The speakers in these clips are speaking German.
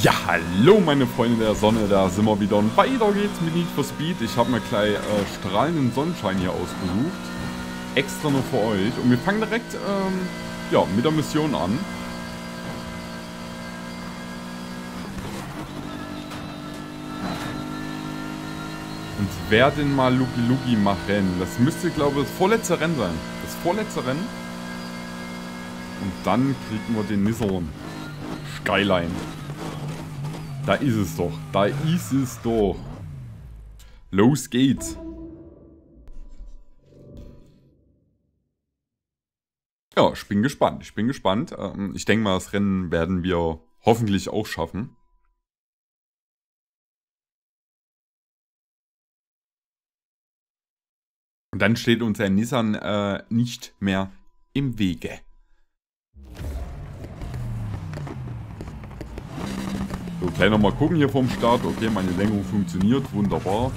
Ja, hallo meine Freunde der Sonne, da sind wir wieder und weiter geht's mit Need for Speed. Ich habe mir gleich strahlenden Sonnenschein hier ausgesucht. Extra nur für euch. Und wir fangen direkt ja, mit der Mission an. Und werden mal Luki Luki machen. Das müsste, glaube ich, das vorletzte Rennen sein. Das vorletzte Rennen. Und dann kriegen wir den Nissan Skyline. Da ist es doch. Da ist es doch. Los geht's. Ja, ich bin gespannt. Ich bin gespannt. Ich denke mal, das Rennen werden wir hoffentlich auch schaffen. Und dann steht unser Nissan nicht mehr im Wege. So, gleich nochmal gucken hier vom Start. Okay, meine Lenkung funktioniert. Wunderbar.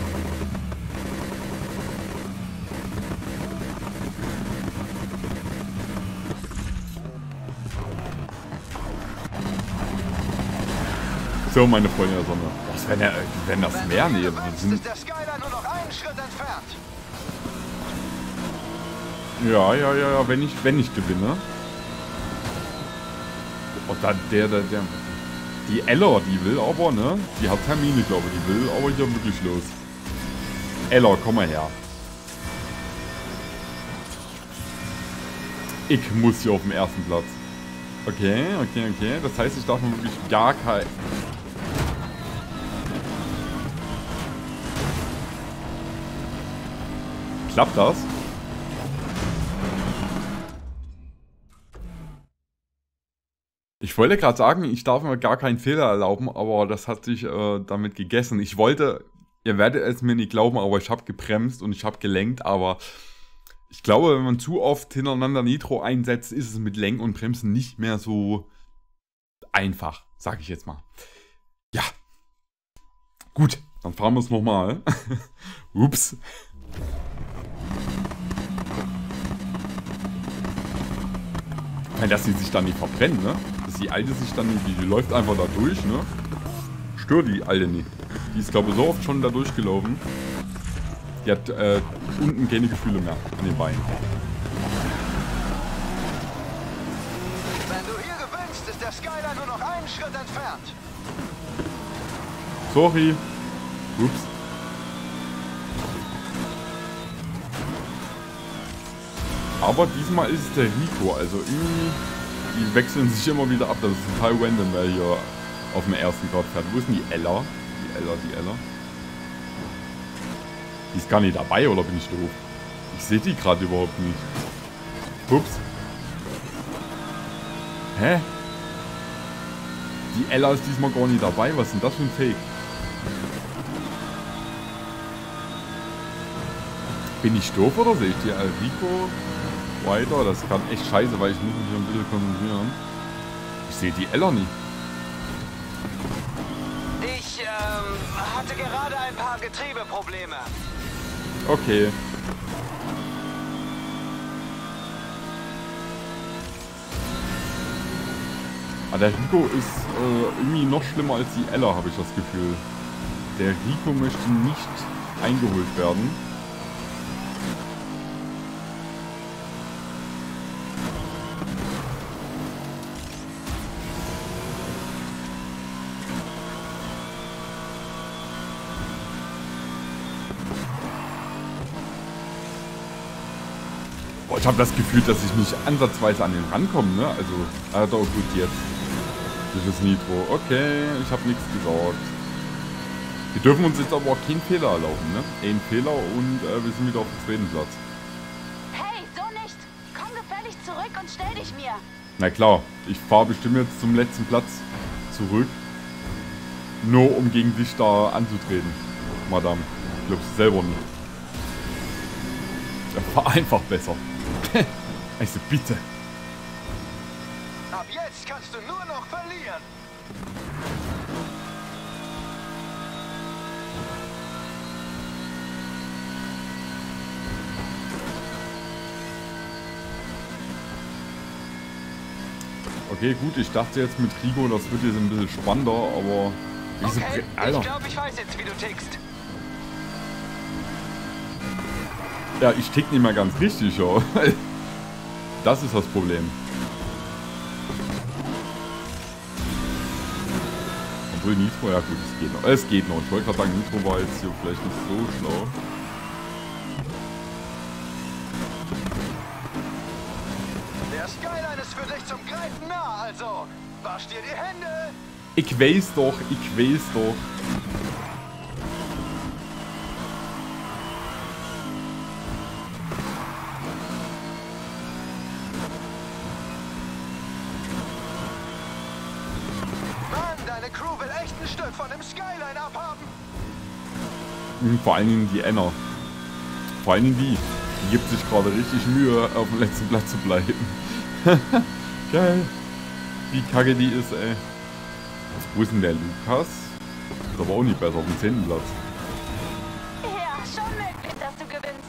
So, meine Freunde der Sonne. Was, wenn das mehr nehmen? Ist der Skyline nur noch einen Schritt entfernt. Ja, wenn ich gewinne. Oh, da, die Ella, die will aber, ne? Die hat Termine, glaube ich. Die will aber hier wirklich los. Ella, komm mal her. Ich muss hier auf dem ersten Platz. Okay. Das heißt, ich darf mir wirklich gar kein... Klappt das? Ich wollte gerade sagen, ich darf mir gar keinen Fehler erlauben, aber das hat sich damit gegessen. Ich wollte, ihr werdet es mir nicht glauben, aber ich habe gebremst und ich habe gelenkt, aber ich glaube, wenn man zu oft hintereinander Nitro einsetzt, ist es mit Lenken und Bremsen nicht mehr so einfach, sage ich jetzt mal. Ja. Gut, dann fahren wir es nochmal. Ups. Dass sie sich dann nicht verbrennen, ne? Dass die Alte sich dann nicht, die läuft einfach da durch, ne? Stört die Alte nicht. Die ist, glaube ich, so oft schon da durchgelaufen. Die hat unten keine Gefühle mehr an den Beinen. Wenn du hier gewinnst, ist der Skyline nur noch einen Schritt entfernt. Sorry. Ups. Aber diesmal ist es der Rico, also irgendwie, die wechseln sich immer wieder ab. Das ist total random, wer hier auf dem ersten Grad fährt. Wo ist denn die Ella? Die Ella. Die ist gar nicht dabei, oder bin ich doof? Ich sehe die gerade überhaupt nicht. Ups. Hä? Die Ella ist diesmal gar nicht dabei. Was ist denn das für ein Fake? Bin ich doof oder sehe ich die Rico weiter? Das kann echt scheiße, weil ich muss mich ein bisschen konzentrieren. Ich sehe die Ella nicht. Ich hatte gerade ein paar Getriebeprobleme. Okay. Aber der Rico ist irgendwie noch schlimmer als die Ella, habe ich das Gefühl. Der Rico möchte nicht eingeholt werden. Ich habe das Gefühl, dass ich nicht ansatzweise an den rankomme, ne? Also, doch gut jetzt. Das ist Nitro. Okay, ich habe nichts gesagt. Wir dürfen uns jetzt aber auch keinen Fehler erlauben, ne? Ein Fehler und wir sind wieder auf dem zweiten Platz. Hey, so nicht! Komm gefälligst zurück und stell dich mir! Na klar, ich fahre bestimmt jetzt zum letzten Platz zurück. Nur um gegen dich da anzutreten, Madame. Ich glaub's selber nicht. Fahr einfach besser. Also bitte. Ab jetzt kannst du nur noch verlieren. Okay, gut, ich dachte jetzt mit Rigo, das wird jetzt ein bisschen spannender, aber... Okay, Alter. ich glaube, ich weiß jetzt, wie du tickst. Ja, ich tick nicht mehr ganz richtig, ja. Das ist das Problem. Obwohl Nitro, ja gut, es geht noch. Es geht noch. Ich wollte gerade sagen, Nitro war jetzt hier vielleicht nicht so schlau. Der Skyline ist für dich zum Greifen nah, also wasch dir die Hände. Ich weiß doch, ich weiß doch. Mann, deine Crew will echt ein Stück von dem Skyline abhaben. Vor allen Dingen die Enna. Vor allen Dingen die. Die gibt sich gerade richtig Mühe, auf dem letzten Platz zu bleiben. Geil. Wie kacke die ist, ey. Wo ist denn der Lukas? Ist aber auch nicht besser auf dem 10. Platz. Ja, schon möglich, dass du gewinnst.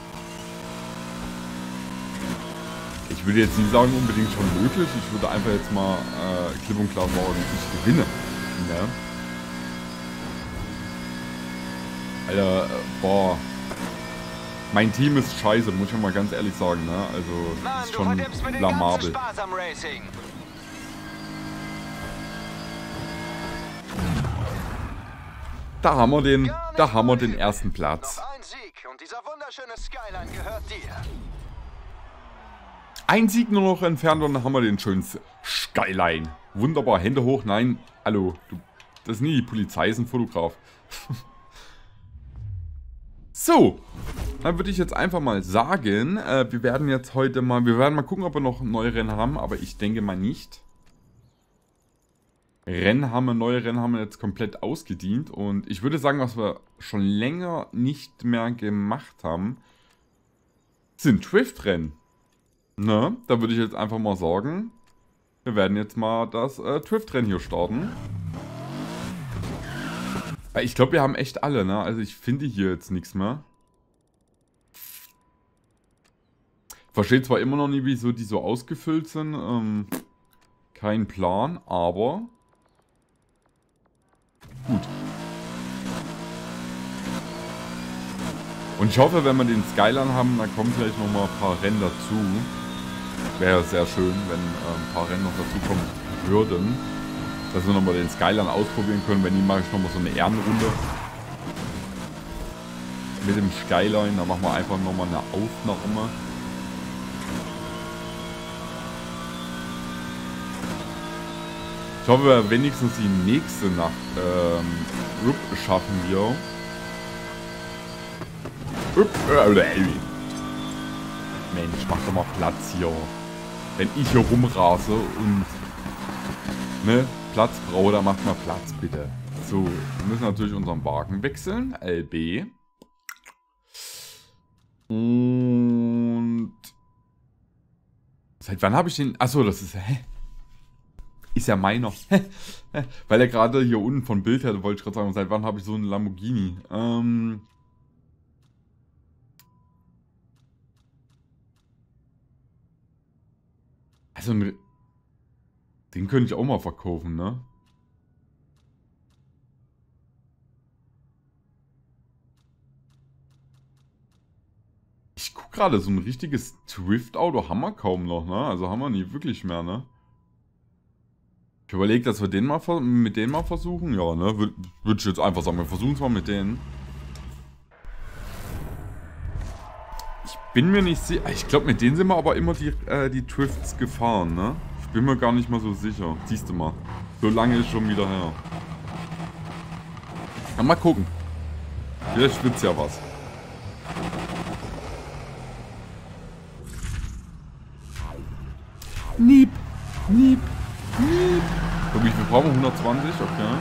Ich würde jetzt nicht sagen, unbedingt schon möglich. Ich würde einfach jetzt mal klipp und klar sagen, ich gewinne. Ja. Alter, boah. Mein Team ist scheiße, muss ich mal ganz ehrlich sagen, ne? Also, das Mann, ist du schon verdirbst mir den ganzen blamabel. Spaß am Racing. Da haben wir den, Gar nicht da haben wir mal den übel. ersten Platz. Noch ein Sieg und dieser wunderschöne Skyline gehört dir. Ein Sieg nur noch entfernt und dann haben wir den schönen Skyline. Wunderbar, Hände hoch, nein, hallo, du, das ist nie die Polizei, ist ein Fotograf. So, dann würde ich jetzt einfach mal sagen, wir werden jetzt heute mal, wir werden mal gucken, ob wir noch neue Rennen haben, aber ich denke mal nicht. Neue Rennen haben wir jetzt komplett ausgedient und ich würde sagen, was wir schon länger nicht mehr gemacht haben, sind Drift-Rennen. Ne, da würde ich jetzt einfach mal sagen, wir werden jetzt mal das Drift-Rennen hier starten. Weil ich glaube, wir haben echt alle, ne? Also ich finde hier jetzt nichts mehr. Verstehe zwar immer noch nie, wieso die so ausgefüllt sind. Kein Plan, aber gut. Und ich hoffe, wenn wir den Skyline haben, dann kommen vielleicht noch mal ein paar Rennen dazu. Wäre sehr schön, wenn ein paar Rennen noch dazu kommen würden. Dass wir nochmal den Skyline ausprobieren können. Wenn nicht, mache ich nochmal so eine Ehrenrunde. Mit dem Skyline, da machen wir einfach nochmal eine Aufnahme. Ich hoffe, wir wenigstens die nächste Nacht schaffen wir. Mensch, mach doch mal Platz hier. Wenn ich hier rumrase und ne, Platz brauche, dann macht mal Platz, bitte. So, wir müssen natürlich unseren Wagen wechseln. LB. Und seit wann habe ich den... Achso, das ist... Hä? Ist ja meiner. Weil er gerade hier unten von Bild hatte, wollte ich gerade sagen, seit wann habe ich so einen Lamborghini? Also, den könnte ich auch mal verkaufen, ne? Ich guck gerade, so ein richtiges Drift-Auto haben wir kaum noch, ne? Also haben wir nie wirklich mehr, ne? Ich überlege, dass wir den mal mit denen mal versuchen. Ja, ne? Würde ich jetzt einfach sagen, wir versuchen es mal mit denen. Ich bin mir nicht sicher. Ich glaube, mit denen sind wir aber immer die Drifts gefahren, ne? Ich bin mir gar nicht mal so sicher. Siehst du mal. So lange ist schon wieder her. Ja, mal gucken. Vielleicht wird's ja was. Niep, niep, niep. So, wie viel brauchen wir? 120, okay.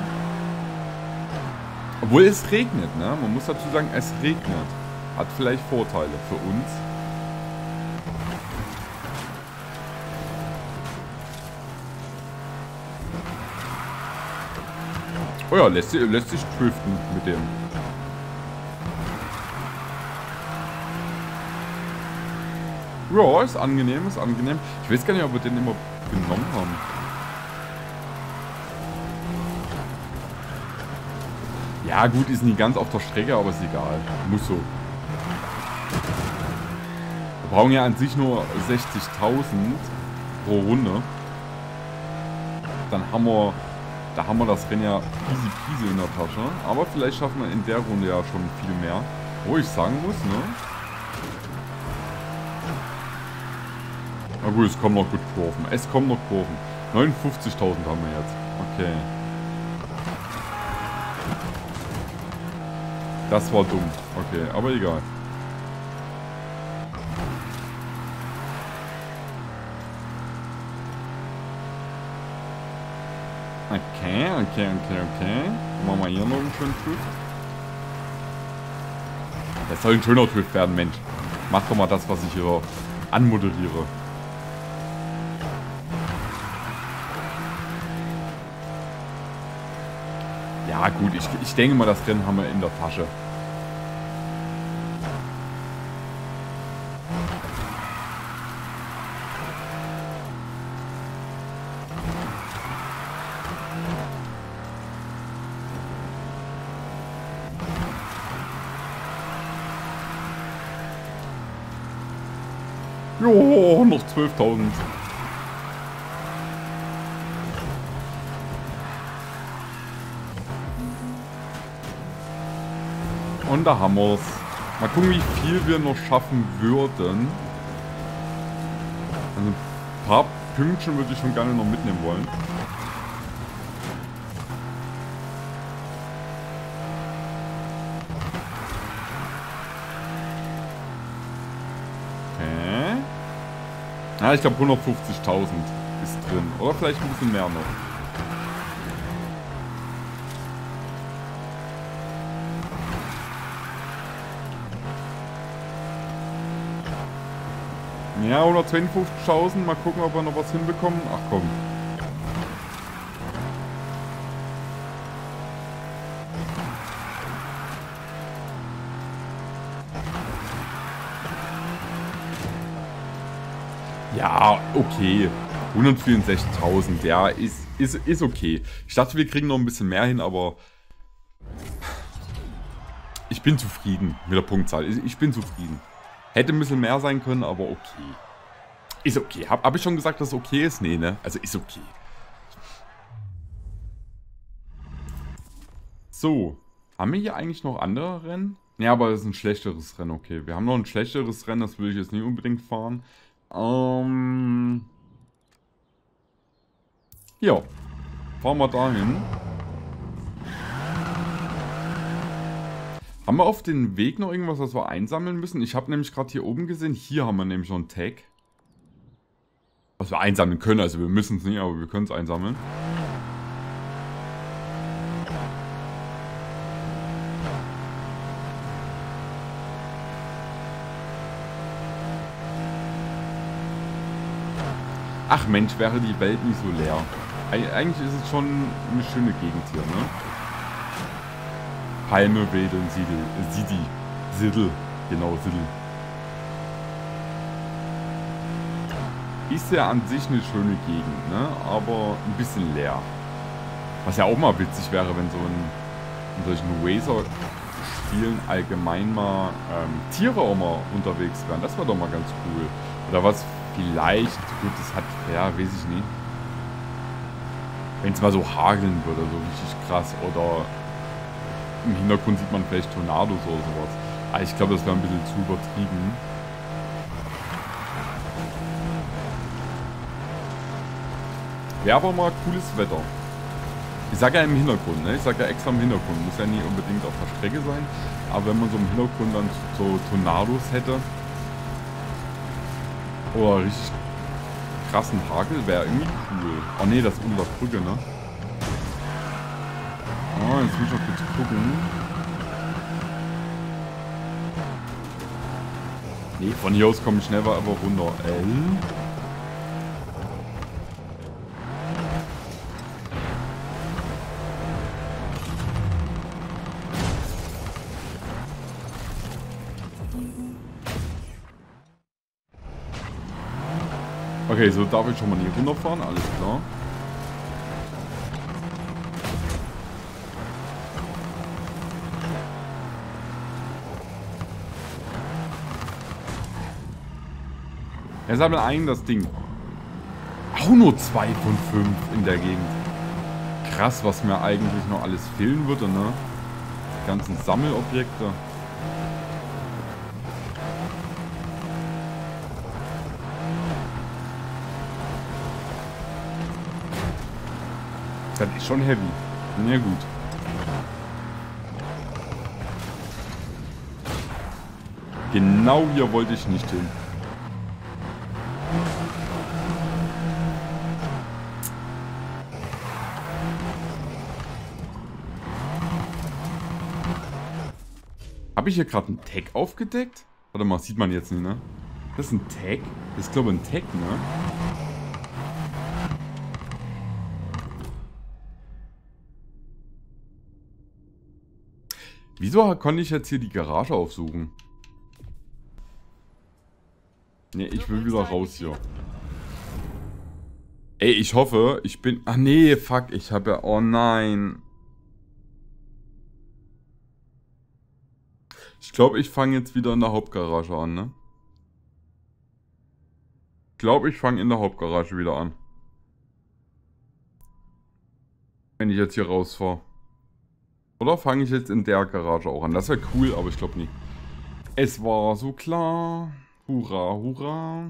Obwohl es regnet, ne? Man muss dazu sagen, es regnet. Hat vielleicht Vorteile für uns. Oh ja, lässt sich driften mit dem. Ja, ist angenehm, ist angenehm. Ich weiß gar nicht, ob wir den immer genommen haben. Ja gut, ist nicht ganz auf der Strecke, aber ist egal. Muss so. Wir brauchen ja an sich nur 60.000 pro Runde. Dann haben wir... Da haben wir das Rennen ja easy peasy in der Tasche. Aber vielleicht schaffen wir in der Runde ja schon viel mehr. Wo ich sagen muss, ne? Na gut, es kommen noch gut Kurven. Es kommen noch Kurven. 59.000 haben wir jetzt. Okay. Das war dumm. Okay, aber egal. Okay. Machen wir hier noch einen schönen Drift. Das soll ein schöner Drift werden, Mensch. Mach doch mal das, was ich hier anmoderiere. Ja gut, ich denke mal, das Rennen haben wir in der Tasche. Jo, noch 12.000. Und da haben wir es. Mal gucken, wie viel wir noch schaffen würden. Also ein paar Pünktchen würde ich schon gerne noch mitnehmen wollen. Okay. Ja, ich glaube 150.000 ist drin. Oder vielleicht ein bisschen mehr noch. Ja, 152.000. Mal gucken, ob wir noch was hinbekommen. Ach komm. Ja, okay. 164.000. Ja, ist okay. Ich dachte, wir kriegen noch ein bisschen mehr hin, aber... Ich bin zufrieden mit der Punktzahl. Ich bin zufrieden. Hätte ein bisschen mehr sein können, aber okay. Ist okay. Hab ich schon gesagt, dass es okay ist? Nee, ne? Also ist okay. So. Haben wir hier eigentlich noch andere Rennen? Ja, aber das ist ein schlechteres Rennen, okay. Wir haben noch ein schlechteres Rennen, das will ich jetzt nicht unbedingt fahren. Ja. Fahren wir dahin. Haben wir auf den Weg noch irgendwas, was wir einsammeln müssen? Ich habe nämlich gerade hier oben gesehen, hier haben wir nämlich noch einen Tag. Was wir einsammeln können, also wir müssen es nicht, aber wir können es einsammeln. Ach Mensch, wäre die Welt nicht so leer. Eigentlich ist es schon eine schöne Gegend hier, ne? Palme, Wedeln, Siddel. Genau, Siddel. Ist ja an sich eine schöne Gegend, ne? Aber ein bisschen leer. Was ja auch mal witzig wäre, wenn so in solchen Racer-Spielen allgemein mal Tiere auch mal unterwegs wären. Das wäre doch mal ganz cool. Oder was vielleicht, gut, das hat, ja, weiß ich nicht. Wenn es mal so hageln würde, so richtig krass. Oder im Hintergrund sieht man vielleicht Tornados oder sowas. Aber ich glaube, das wäre ein bisschen zu übertrieben. Wäre aber mal cooles Wetter. Ich sage ja im Hintergrund, ne? Ich sage ja extra im Hintergrund. Muss ja nicht unbedingt auf der Strecke sein. Aber wenn man so im Hintergrund dann so Tornados hätte. Oder richtig krassen Hagel, wäre irgendwie cool. Oh ne, das ist unter der Brücke, ne? Oh, jetzt muss ich noch kurz gucken. Ne, von hier aus komme ich schnell aber runter. Okay, so darf ich schon mal hier runterfahren, alles klar. Er sammelt ein das Ding. Auch nur 2 von 5 in der Gegend. Krass, was mir eigentlich noch alles fehlen würde, ne? Die ganzen Sammelobjekte. Das ist schon heavy. Na gut. Genau hier wollte ich nicht hin. Habe ich hier gerade einen Tag aufgedeckt? Warte mal, sieht man jetzt nicht, ne? Das ist ein Tag? Das ist, glaube ich, ein Tag, ne? Wieso konnte ich jetzt hier die Garage aufsuchen? Ne, ich will wieder raus hier. Ey, ich hoffe, ich bin... Ah, nee, fuck, ich habe ja... Oh, nein. Ich glaube, ich fange jetzt wieder in der Hauptgarage an, ne? Ich glaube, ich fange in der Hauptgarage wieder an. Wenn ich jetzt hier rausfahre. Oder fange ich jetzt in der Garage auch an? Das wäre cool, aber ich glaube nicht. Es war so klar. Hurra, hurra.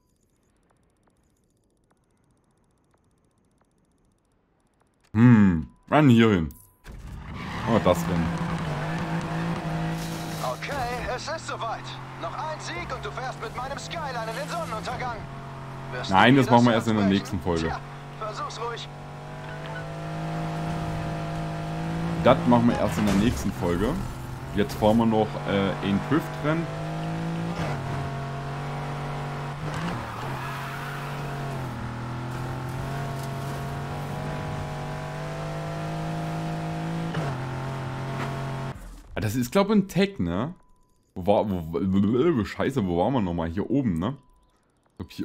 Rennen hier hin. Oh, das Rennen. Okay, es ist soweit. Noch ein Sieg und du fährst mit meinem Skyline in den Sonnenuntergang. Wirst Nein, du das mir machen wir Herz erst in der brechen? nächsten Folge. Tja, versuch's ruhig. Das machen wir erst in der nächsten Folge. Jetzt fahren wir noch ein Drift-Rennen. Das ist, glaube ich, ein Tag, ne? Scheiße, wo waren wir nochmal? Hier oben, ne? Ich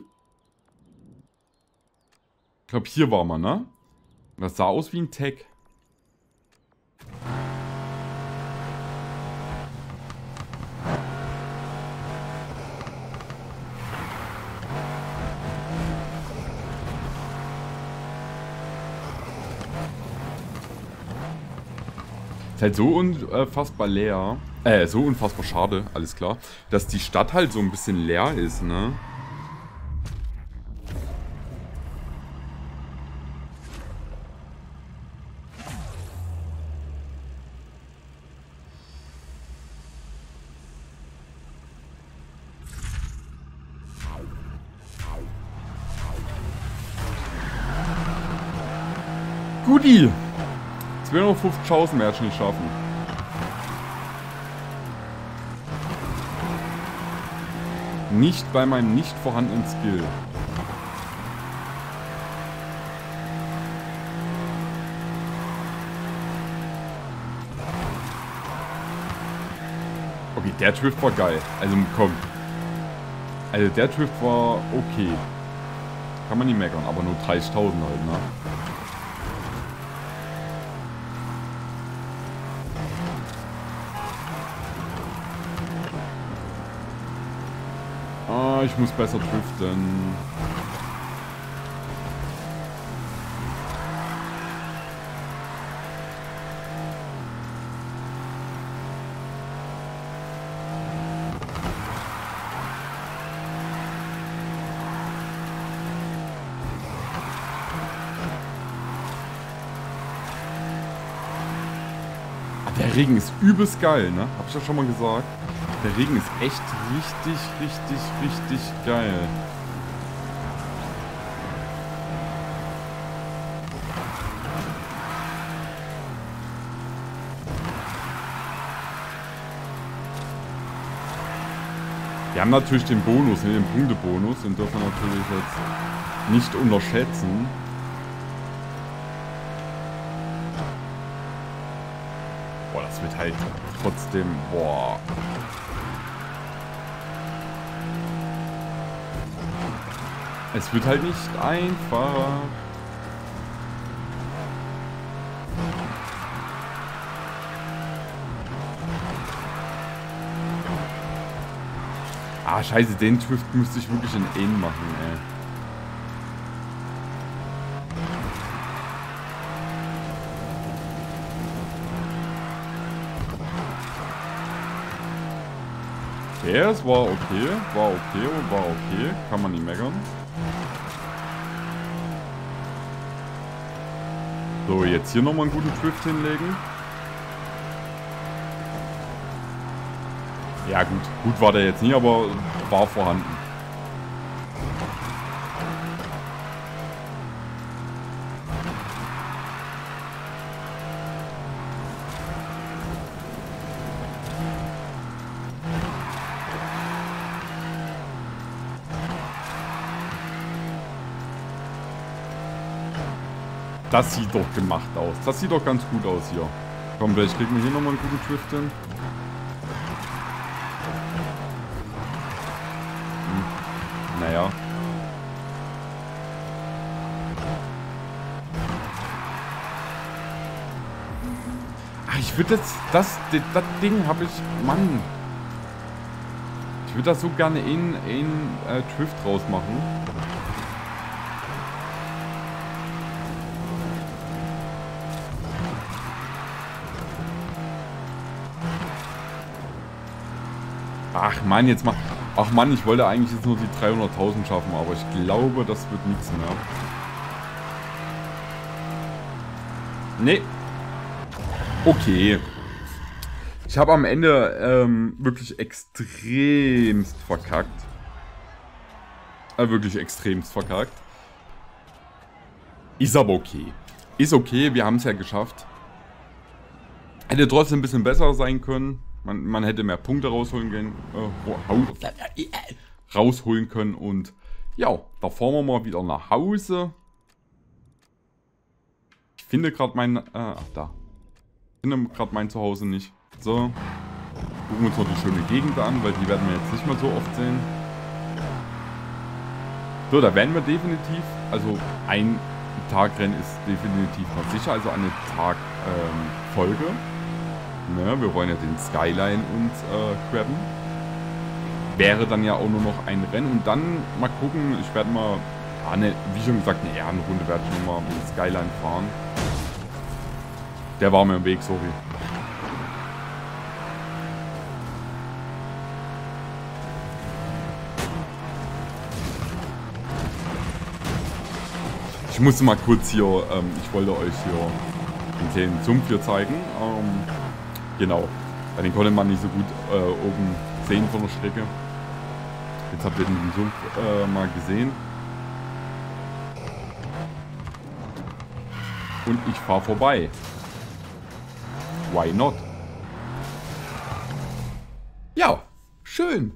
glaube, hier waren wir, ne? Das sah aus wie ein Tag. Ist halt so unfassbar leer. So unfassbar schade, alles klar. Dass die Stadt halt so ein bisschen leer ist, ne? Guti! 250.000 werde ich nicht schaffen. Nicht bei meinem nicht vorhandenen Skill. Okay, der Drift war geil. Also komm. Also der Drift war okay. Kann man nicht meckern, aber nur 30.000 halt, ne? Ich muss besser driften. Der Regen ist übelst geil, ne? Hab ich ja schon mal gesagt. Der Regen ist echt richtig geil. Wir haben natürlich den Bonus, den Punktebonus, den dürfen wir natürlich jetzt nicht unterschätzen. Boah, das wird halt trotzdem, boah. Es wird halt nicht einfach. Ah, scheiße, den Drift müsste ich wirklich in N machen, ey. Okay, es war okay, kann man nicht meckern. So, jetzt hier nochmal einen guten Drift hinlegen. Ja gut, gut war der jetzt nie, aber war vorhanden. Das sieht doch gemacht aus. Das sieht doch ganz gut aus hier. Komm, vielleicht kriegen wir hier nochmal einen guten Drift hin. Naja. Ach, ich würde das Ding habe ich, Mann. Ich würde das so gerne in Drift rausmachen. Ach Mann, jetzt mal. Ach Mann, ich wollte eigentlich jetzt nur die 300.000 schaffen, aber ich glaube, das wird nichts mehr. Nee. Okay. Ich habe am Ende wirklich extremst verkackt. Wirklich extremst verkackt. Ist aber okay. Ist okay, wir haben es ja geschafft. Hätte trotzdem ein bisschen besser sein können. Man hätte mehr Punkte rausholen können und ja, da fahren wir mal wieder nach Hause. Ich finde gerade mein, da. Ich finde gerade mein Zuhause nicht. So, gucken wir uns noch die schöne Gegend an, weil die werden wir jetzt nicht mehr so oft sehen. So, da werden wir definitiv, also ein Tagrennen ist definitiv mal sicher, also eine Tagfolge. Ne, wir wollen ja den Skyline uns grabben. Wäre dann ja auch nur noch ein Rennen. Und dann mal gucken, ich werde mal, wie schon gesagt, eine Ehrenrunde werde ich nochmal mit dem Skyline fahren. Der war mir im Weg, sorry. Ich musste mal kurz hier, ich wollte euch hier den kleinen Sumpf hier zeigen. Genau, den konnte man nicht so gut oben sehen von der Strecke. Jetzt habt ihr den Sumpf mal gesehen. Und ich fahre vorbei. Why not? Ja, schön.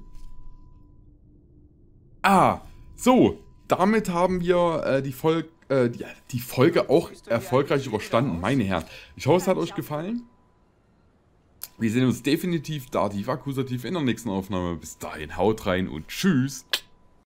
Ah, so, damit haben wir die Folge auch erfolgreich überstanden, meine Herren. Ich hoffe, es hat euch gefallen. Wir sehen uns definitiv da, die Akkusativ in der nächsten Aufnahme. Bis dahin, haut rein und tschüss.